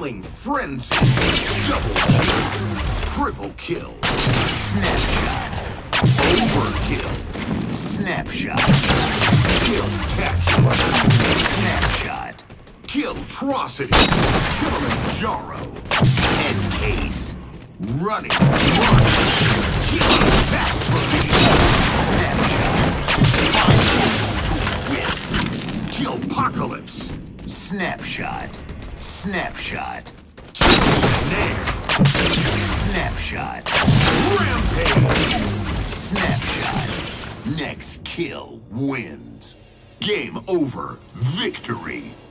Killing frenzy. Double kill. Triple kill. Snapshot. Overkill. Snapshot. Kill-tacular. Snapshot. Kill-trocity. Kilimanjaro. Headcase. Running. Run. Kill-catastrophe. Snapshot. Kill-apocalypse. Snapshot. Snapshot. Nair. Snapshot. Rampage. Snapshot. Next kill wins. Game over. Victory.